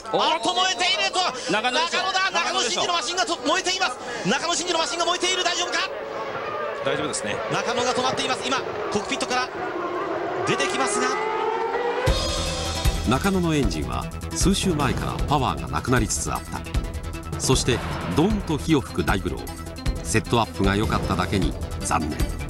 あっと燃えていると中野でしょ。 中野真司のマシンが燃えています。中野真司のマシンが燃えている。大丈夫か。 大丈夫ですね。 中野が止まっています。今コックピットから出てきますが、 中野のエンジンは数週前からパワーがなくなりつつあった。そしてドーンと火を吹く大ブロー。セットアップが良かっただけに残念。